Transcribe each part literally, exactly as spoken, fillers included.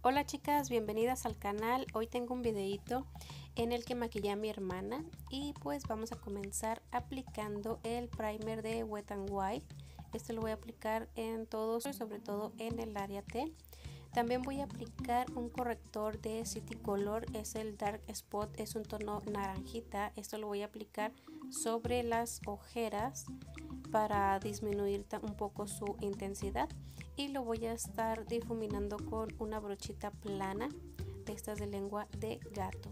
Hola chicas, bienvenidas al canal. Hoy tengo un videito en el que maquillé a mi hermana y pues vamos a comenzar aplicando el primer de Wet n Wild. Este lo voy a aplicar en todos, sobre todo en el área T. También voy a aplicar un corrector de City Color, es el Dark Spot, es un tono naranjita. Esto lo voy a aplicar sobre las ojeras para disminuir un poco su intensidad, y lo voy a estar difuminando con una brochita plana de estas de lengua de gato.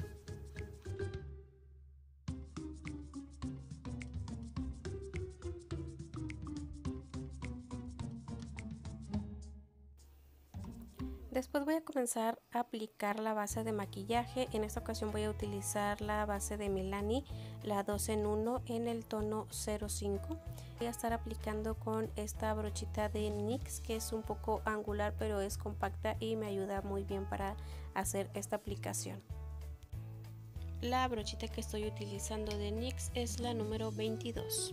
Después voy a comenzar a aplicar la base de maquillaje. En esta ocasión voy a utilizar la base de Milani, la dos en uno en el tono cero cinco. Voy a estar aplicando con esta brochita de NYX, que es un poco angular pero es compacta y me ayuda muy bien para hacer esta aplicación. La brochita que estoy utilizando de NYX es la número veintidós.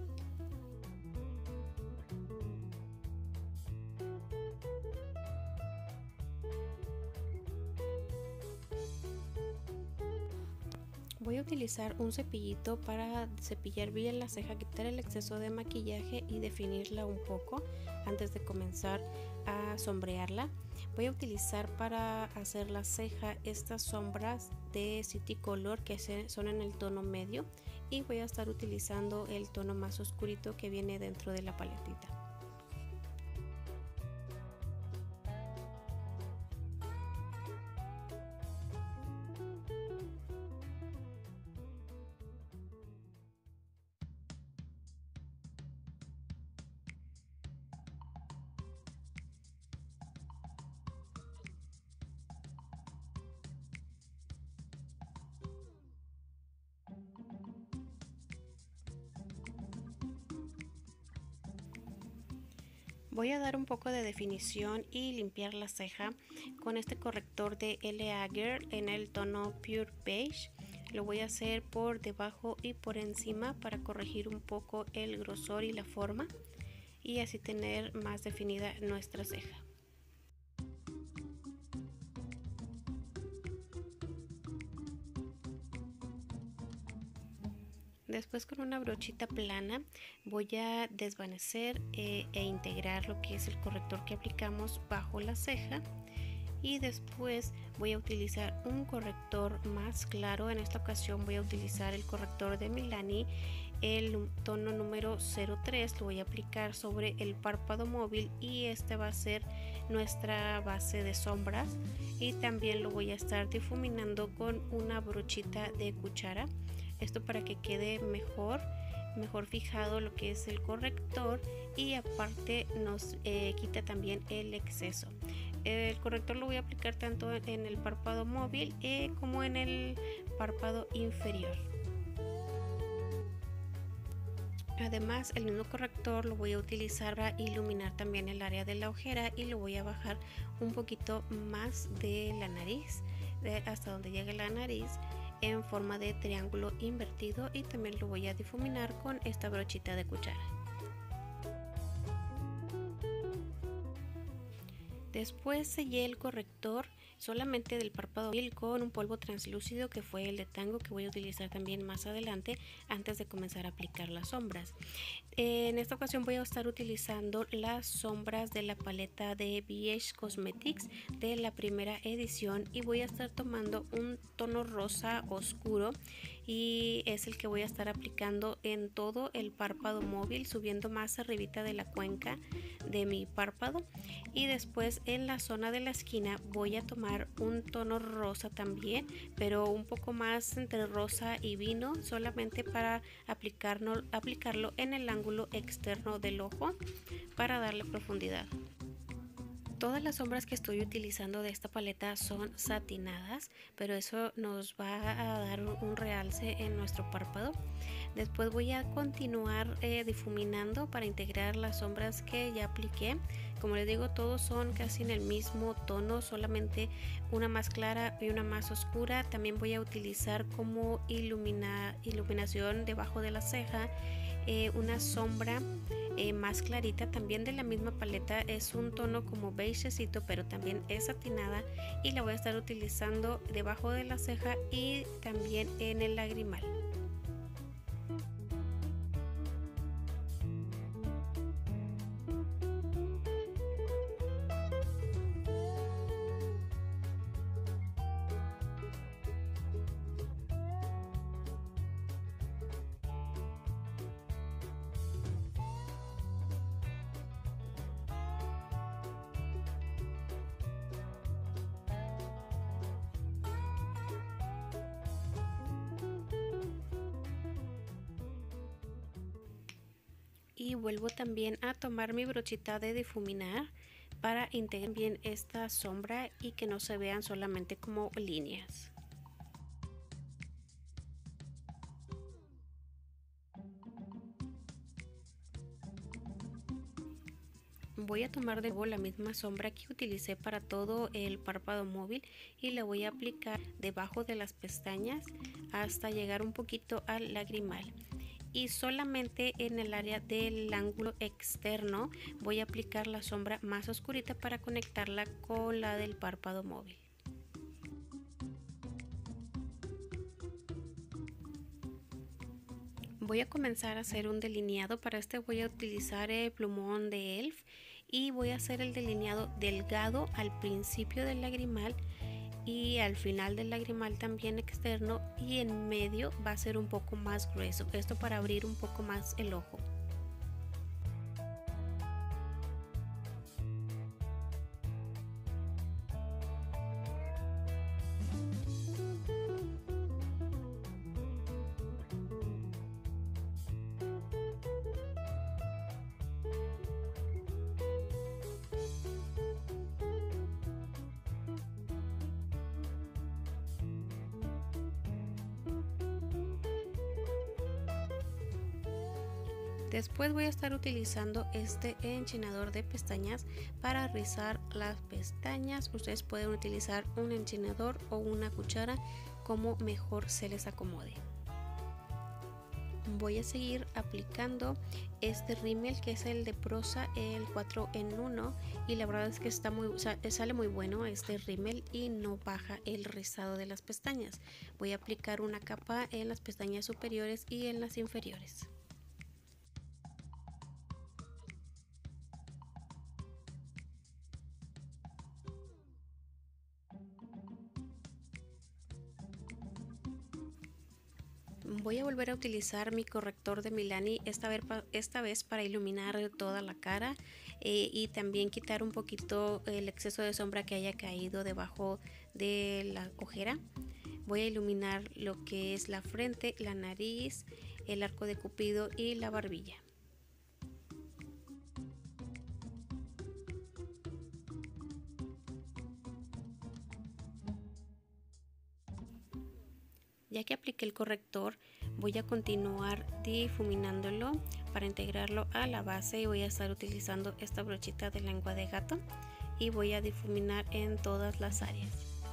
Voy a utilizar un cepillito para cepillar bien la ceja, quitar el exceso de maquillaje y definirla un poco antes de comenzar a sombrearla. Voy a utilizar para hacer la ceja estas sombras de City Color que son en el tono medio, y voy a estar utilizando el tono más oscurito que viene dentro de la paletita. Voy a dar un poco de definición y limpiar la ceja con este corrector de L A Girl en el tono Pure Beige. Lo voy a hacer por debajo y por encima para corregir un poco el grosor y la forma, y así tener más definida nuestra ceja. Después, con una brochita plana, voy a desvanecer eh, e integrar lo que es el corrector que aplicamos bajo la ceja, y después voy a utilizar un corrector más claro. En esta ocasión voy a utilizar el corrector de Milani, el tono número cero tres. Lo voy a aplicar sobre el párpado móvil y este va a ser nuestra base de sombras, y también lo voy a estar difuminando con una brochita de cuchara. Esto para que quede mejor mejor fijado lo que es el corrector, y aparte nos eh, quita también el exceso. El corrector lo voy a aplicar tanto en el párpado móvil eh, como en el párpado inferior. Además, el mismo corrector lo voy a utilizar para iluminar también el área de la ojera, y lo voy a bajar un poquito más de la nariz, de hasta donde llegue la nariz, en forma de triángulo invertido, y también lo voy a difuminar con esta brochita de cuchara. Después sellé el corrector solamente del párpado con un polvo translúcido que fue el de Tango, que voy a utilizar también más adelante antes de comenzar a aplicar las sombras. En esta ocasión voy a estar utilizando las sombras de la paleta de B H Cosmetics de la primera edición, y voy a estar tomando un tono rosa oscuro, y es el que voy a estar aplicando en todo el párpado móvil, subiendo más arribita de la cuenca de mi párpado, y después en la zona de la esquina voy a tomar un tono rosa también, pero un poco más entre rosa y vino, solamente para aplicarlo, aplicarlo en el ángulo externo del ojo para darle profundidad. Todas las sombras que estoy utilizando de esta paleta son satinadas, pero eso nos va a dar un realce en nuestro párpado. Después voy a continuar eh, difuminando para integrar las sombras que ya apliqué. Como les digo, todos son casi en el mismo tono, solamente una más clara y una más oscura. También voy a utilizar como ilumina, iluminación debajo de la ceja eh, una sombra eh, más clarita, también de la misma paleta. Es un tono como beigecito, pero también es satinada, y la voy a estar utilizando debajo de la ceja y también en el lagrimal. Y vuelvo también a tomar mi brochita de difuminar para integrar bien esta sombra y que no se vean solamente como líneas. Voy a tomar de nuevo la misma sombra que utilicé para todo el párpado móvil y la voy a aplicar debajo de las pestañas hasta llegar un poquito al lagrimal. Y solamente en el área del ángulo externo voy a aplicar la sombra más oscurita para conectarla con la del párpado móvil. Voy a comenzar a hacer un delineado. Para este voy a utilizar el plumón de E L F y voy a hacer el delineado delgado al principio del lagrimal y al final del lagrimal también externo, y en medio va a ser un poco más grueso, esto para abrir un poco más el ojo. Después voy a estar utilizando este enchinador de pestañas para rizar las pestañas. Ustedes pueden utilizar un enchinador o una cuchara, como mejor se les acomode. Voy a seguir aplicando este rímel que es el de Prosa, el cuatro en uno, y la verdad es que está muy, sale muy bueno este rímel y no baja el rizado de las pestañas. Voy a aplicar una capa en las pestañas superiores y en las inferiores. Voy a volver a utilizar mi corrector de Milani, esta vez, esta vez para iluminar toda la cara eh, y también quitar un poquito el exceso de sombra que haya caído debajo de la ojera. Voy a iluminar lo que es la frente, la nariz, el arco de Cupido y la barbilla. Ya que apliqué el corrector, voy a continuar difuminándolo para integrarlo a la base, y voy a estar utilizando esta brochita de lengua de gato y voy a difuminar en todas las áreas.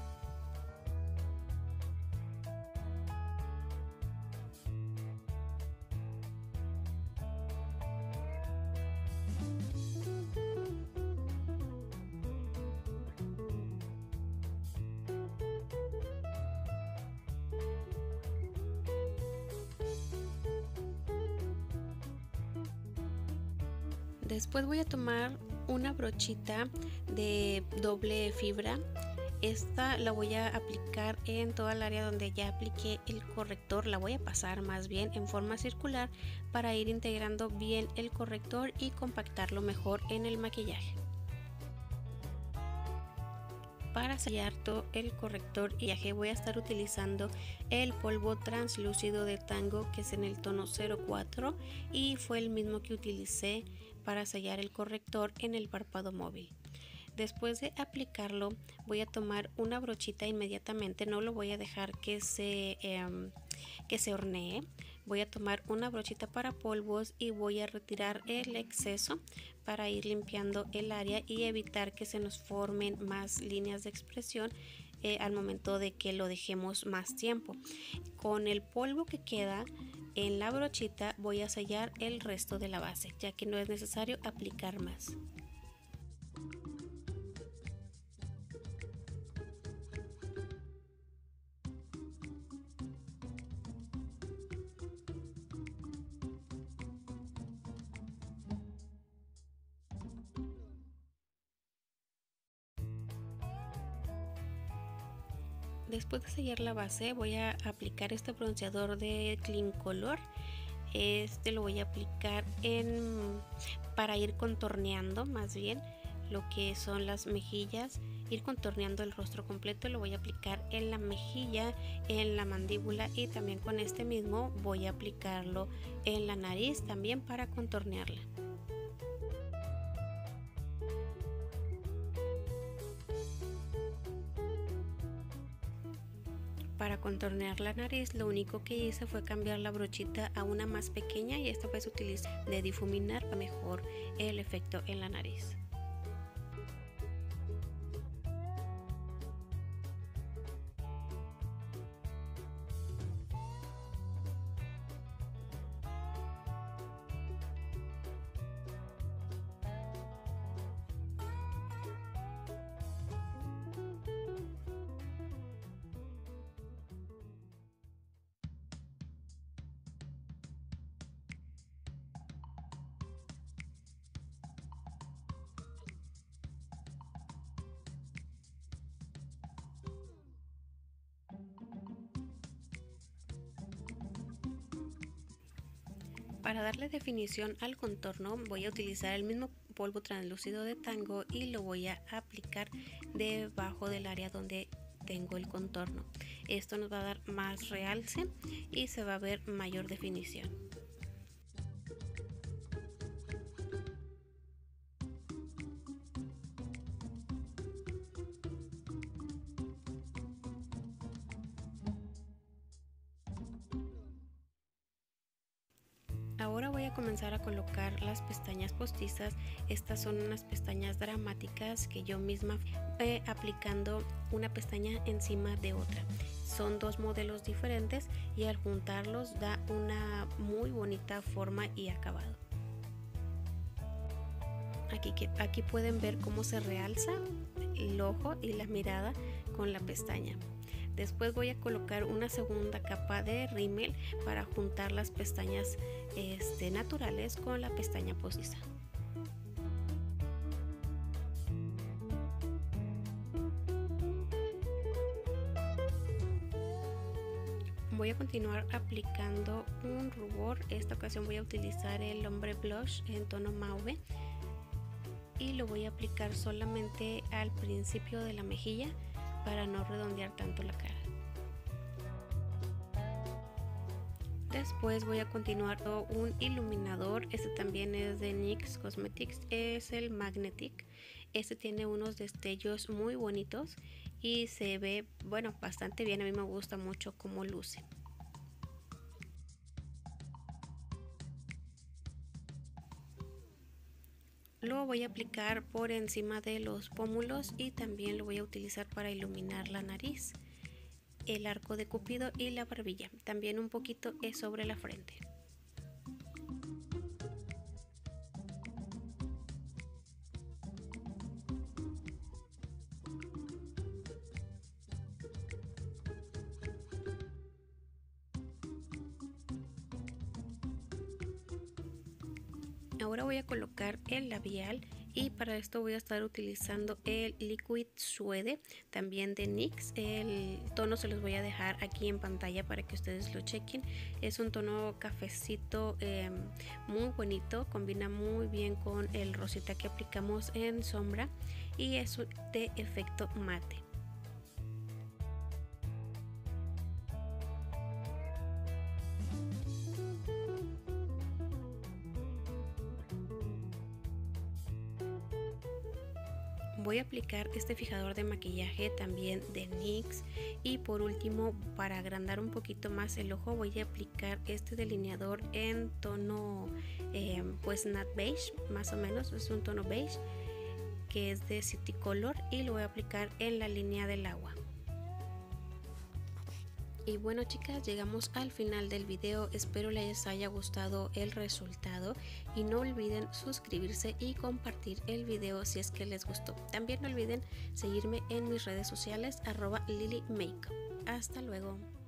Después voy a tomar una brochita de doble fibra. Esta la voy a aplicar en toda el área donde ya apliqué el corrector. La voy a pasar más bien en forma circular para ir integrando bien el corrector y compactarlo mejor en el maquillaje. Para sellar todo el corrector y maquillaje voy a estar utilizando el polvo translúcido de Tango, que es en el tono cero cuatro, y fue el mismo que utilicé para sellar el corrector en el párpado móvil. Después de aplicarlo voy a tomar una brochita inmediatamente, no lo voy a dejar que se, eh, que se hornee. Voy a tomar una brochita para polvos y voy a retirar el exceso para ir limpiando el área y evitar que se nos formen más líneas de expresión eh, al momento de que lo dejemos más tiempo. Con el polvo que queda En la brochita voy a sellar el resto de la base, ya que no es necesario aplicar más. Después de sellar la base voy a aplicar este bronceador de Clean Color. Este lo voy a aplicar en para ir contorneando más bien lo que son las mejillas, ir contorneando el rostro completo. Lo voy a aplicar en la mejilla, en la mandíbula y también con este mismo voy a aplicarlo en la nariz también para contornearla. Para contornear la nariz lo único que hice fue cambiar la brochita a una más pequeña y esta vez utilicé de difuminar mejor el efecto en la nariz. Para darle definición al contorno voy a utilizar el mismo polvo translúcido de Tango y lo voy a aplicar debajo del área donde tengo el contorno. Esto nos va a dar más realce y se va a ver mayor definición. Ahora voy a comenzar a colocar las pestañas postizas. Estas son unas pestañas dramáticas que yo misma voy aplicando una pestaña encima de otra. Son dos modelos diferentes y al juntarlos da una muy bonita forma y acabado. Aquí, aquí pueden ver cómo se realza el ojo y la mirada con la pestaña. Después voy a colocar una segunda capa de rímel para juntar las pestañas este, naturales con la pestaña postiza. Voy a continuar aplicando un rubor. Esta ocasión voy a utilizar el Ombre Blush en tono mauve y lo voy a aplicar solamente al principio de la mejilla para no redondear tanto la cara. Después voy a continuar con un iluminador. Este también es de NYX Cosmetics, es el Magnetic. Este tiene unos destellos muy bonitos y se ve, bueno, bastante bien. A mí me gusta mucho cómo luce. Lo voy a aplicar por encima de los pómulos y también lo voy a utilizar para iluminar la nariz, el arco de Cupido y la barbilla. También un poquito es sobre la frente. Ahora voy a colocar el labial y para esto voy a estar utilizando el Liquid Suede, también de NYX. El tono se los voy a dejar aquí en pantalla para que ustedes lo chequen. Es un tono cafecito eh, muy bonito, combina muy bien con el rosita que aplicamos en sombra y es de efecto mate. Voy a aplicar este fijador de maquillaje también de NYX y por último, para agrandar un poquito más el ojo, voy a aplicar este delineador en tono eh, pues nut beige, más o menos es un tono beige que es de City Color y lo voy a aplicar en la línea del agua. Y bueno chicas, llegamos al final del video, espero les haya gustado el resultado y no olviden suscribirse y compartir el video si es que les gustó. También no olviden seguirme en mis redes sociales arroba lily makeup. Hasta luego.